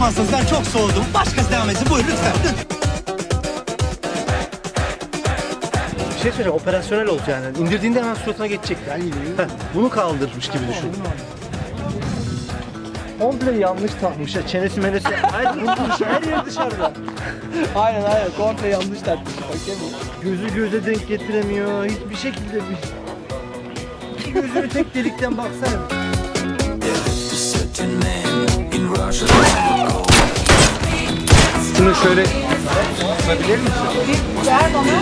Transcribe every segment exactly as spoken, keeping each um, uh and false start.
yapmazsanız ben çok soğudum. Başkası devam etsin. Buyurun lütfen. lütfen. Bir şey söyleyeceğim, operasyonel olacak yani. İndirdiğinde hemen suratına geçecek. Heh, bunu kaldırmış gibi düşün. Komple yanlış takmış ya, çenesi menesi. Hayır, bulmuş, her yer dışarıda. Aynen aynen, komple yanlış takmış. Gözü göze denk getiremiyor, hiçbir şekilde bir... İki gözünü tek delikten baksana. Şunu şöyle tutabilir misin? Ver bana.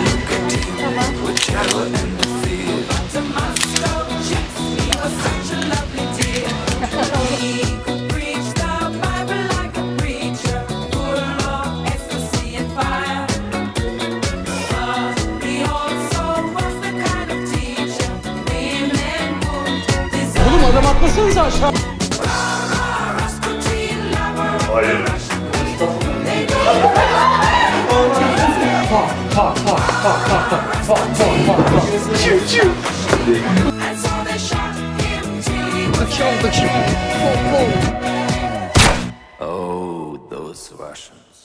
Oğlum adam atlasanıza aşağı. Hayır. Bakıyorum bakıyorum. Oh, those Russians.